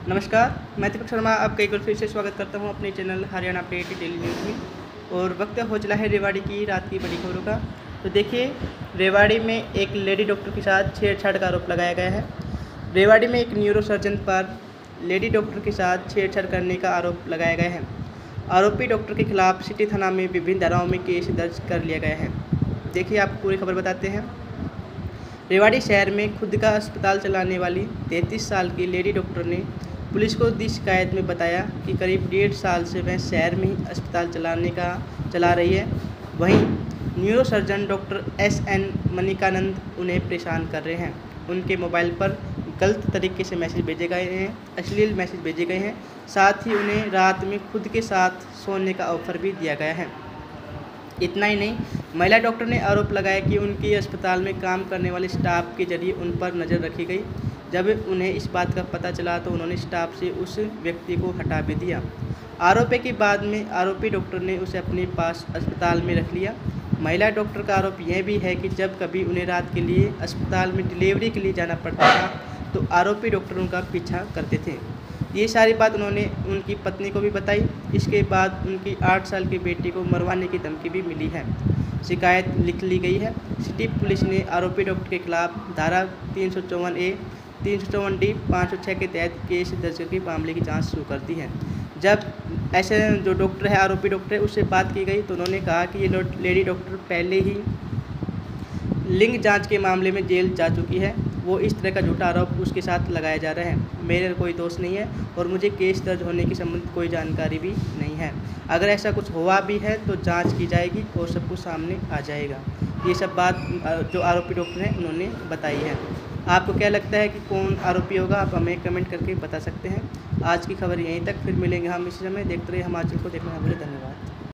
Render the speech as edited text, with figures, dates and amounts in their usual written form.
नमस्कार, मैं दीपक शर्मा आपका एक बार फिर से स्वागत करता हूं अपने channel Haryana update daily news में। और वक्त हो चला है रेवाड़ी की रात की बड़ी खबरों का। तो देखिए, रेवाड़ी में एक लेडी डॉक्टर के साथ छेड़छाड़ का आरोप लगाया गया है। रेवाड़ी में एक न्यूरो सर्जन पर लेडी डॉक्टर के साथ छेड़छाड़ करने का आरोप लगाया गया है। आरोपी डॉक्टर के खिलाफ सिटी थाना में विभिन्न धाराओं में केस दर्ज कर लिया गया है। देखिए, आपको पूरी खबर बताते हैं। रेवाड़ी शहर में खुद का अस्पताल चलाने वाली 33 साल की लेडी डॉक्टर ने पुलिस को दी शिकायत में बताया कि करीब 1.5 साल से वह शहर में ही अस्पताल चला रही है। वहीं neuro surgeon doctor SN Manikanand उन्हें परेशान कर रहे हैं। उनके मोबाइल पर गलत तरीके से मैसेज भेजे गए हैं, अश्लील मैसेज भेजे गए हैं। साथ ही उन्हें रात में खुद के साथ सोने का ऑफर भी दिया गया है। इतना ही नहीं, महिला डॉक्टर ने आरोप लगाया कि उनकी अस्पताल में काम करने वाले स्टाफ के जरिए उन पर नज़र रखी गई। जब उन्हें इस बात का पता चला तो उन्होंने स्टाफ से उस व्यक्ति को हटा भी दिया। आरोप है कि बाद में आरोपी डॉक्टर ने उसे अपने पास अस्पताल में रख लिया। महिला डॉक्टर का आरोप यह भी है कि जब कभी उन्हें रात के लिए अस्पताल में डिलीवरी के लिए जाना पड़ता था तो आरोपी डॉक्टर उनका पीछा करते थे। ये सारी बात उन्होंने उनकी पत्नी को भी बताई। इसके बाद उनकी 8 साल की बेटी को मरवाने की धमकी भी मिली है। शिकायत लिख ली गई है। सिटी पुलिस ने आरोपी डॉक्टर के खिलाफ धारा 354A, 354D, 506 के तहत केस दर्ज करके मामले की जांच शुरू कर दी है। जब ऐसे जो डॉक्टर है, आरोपी डॉक्टर है, उससे बात की गई तो उन्होंने कहा कि ये लेडी डॉक्टर पहले ही लिंग जांच के मामले में जेल जा चुकी है। वो इस तरह का झूठा आरोप उसके साथ लगाया जा रहा है। मेरा कोई दोष नहीं है और मुझे केस दर्ज होने की संबंधित कोई जानकारी भी नहीं है। अगर ऐसा कुछ हुआ भी है तो जांच की जाएगी और सब कुछ सामने आ जाएगा। ये सब बात जो आरोपी डॉक्टर हैं उन्होंने बताई है। आपको क्या लगता है कि कौन आरोपी होगा? आप हमें कमेंट करके बता सकते हैं। आज की खबर यहीं तक, फिर मिलेंगे हम इसी समय। देखते रहिए हमारे चैनल को, देखने के लिए धन्यवाद।